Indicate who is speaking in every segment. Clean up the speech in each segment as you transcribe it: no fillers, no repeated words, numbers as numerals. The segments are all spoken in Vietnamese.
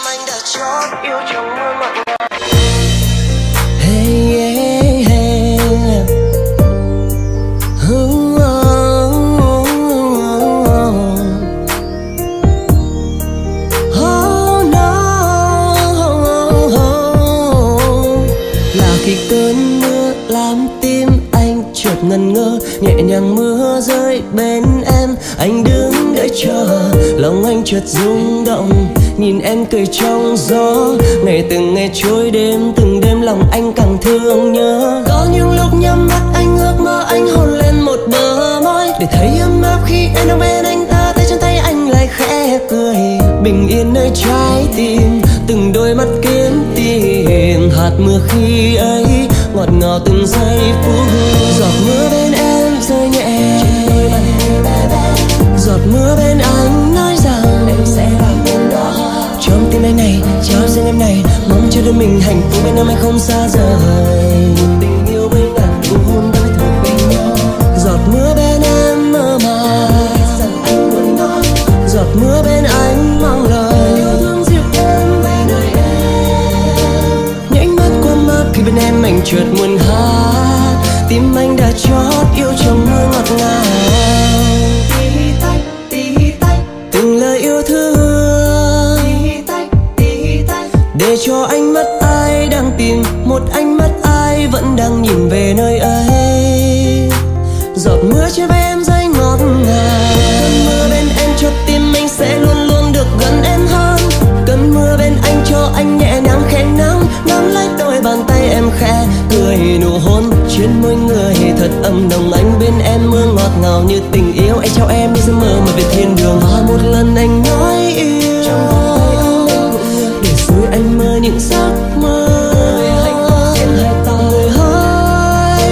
Speaker 1: anh đã chót yêu trong mưa ngọt ngào.
Speaker 2: Hey, hey, hey. Oh, oh, oh, no. Là khi cơn mưa làm tim anh chợt ngẩn ngơ, nhẹ nhàng mưa rơi bên em, anh đứng đợi chờ, lòng anh chợt rung động, nhìn em cười trong gió. Ngày từng ngày trôi đêm, từng đêm lòng anh càng thương nhớ. Có những lúc nhắm mắt anh ước mơ anh hôn lên một bờ môi, để thấy ấm áp khi em đang bên anh ta. Tay trên tay anh lại khẽ cười, bình yên nơi trái tim, từng đôi mắt kiếm tìm. Hạt mưa khi ấy ngọt ngào từng giây phút, giọt mưa bên em rơi nhẹ trên đôi bàn tay. Giọt mưa bên anh nói rằng em sẽ là bên đó, trong tim anh này trao riêng em này, mong cho đôi mình hạnh phúc bên em anh không xa rời. Một tình yêu với ngàn nụ hôn đã thuộc về nhau. Giọt mưa bên em mơ màng rằng anh muốn nói, giọt mưa bên anh mang lời yêu thương dịu em về nơi em. Những ánh mắt qua mắt khi bên em anh chợt muốn hát, tim anh đã chót yêu trong mưa ngọt ngào. Từng lời yêu thương để cho ánh mắt ai đang tìm, một ánh mắt ai vẫn đang nhìn về nơi ấy. Giọt mưa trên vai em rơi ngọt ngào, cơn mưa bên em cho tim anh sẽ luôn luôn được gần em hơn. Cơn mưa bên anh cho anh nhẹ nhàng khẽ nắng, nắm lấy đôi bàn tay em khẽ cười. Nụ hôn trên môi người thật ấm nồng, anh bên em mưa ngọt ngào như tình yêu. Anh trao em những giấc mơ mà về thiên đường, và một lần anh nói yêu trong vòng tay anh, để rồi anh mơ những giấc mơ về hạnh phúc trên hai ta. Người hỡi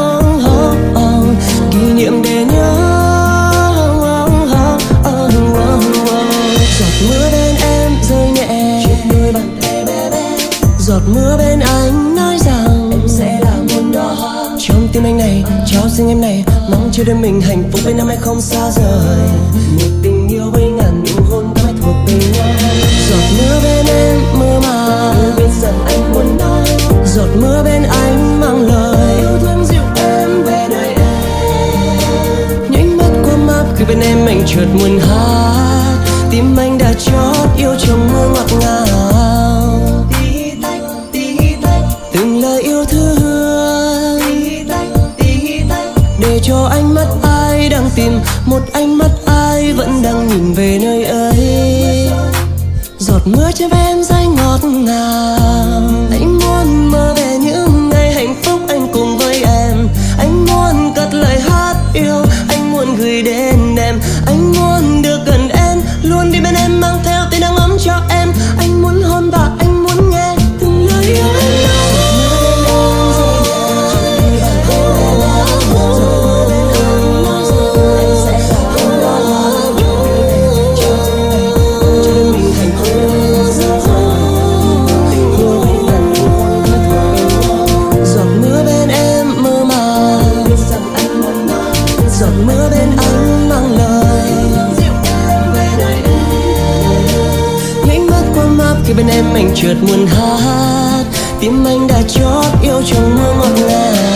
Speaker 2: kỷ niệm để nhớ. Giọt mưa bên em rơi nhẹ trên đôi bàn tay bé bé. Giọt mưa bên anh nói rằng em sẽ là muôn đó, trong tim anh này trao riêng em này, mong cho đôi mình hạnh phúc bên em anh không xa rời. Một tình yêu với ngàn nụ hôn đã thuộc về nhau. Giọt mưa bên em mơ màng, biết rằng anh muốn nói, giọt mưa bên anh mang lời yêu thương dịu em về nơi em. Những mắt qua mắt khi bên em anh chợt muốn hát, tim anh đã chót yêu trong mưa ngọt ngào. Từng lời yêu thương để cho ánh mắt ai đang tìm, một ánh mắt ai vẫn đang nhìn về nơi ấy. Giọt mưa trên vai em rơi ngọt ngào, anh muốn mơ về những ngày hạnh phúc anh cùng với em. Anh muốn cất lời hát yêu, anh muốn gửi đến em. Anh muốn được gần em, luôn đi bên em, mang theo tiếng nắng ấm cho em. Anh muốn hôn và anh muốn nghe từng lời yêu em nói. Khi bên em anh chợt muốn hát, tim anh đã chót yêu trong mưa ngọt ngào.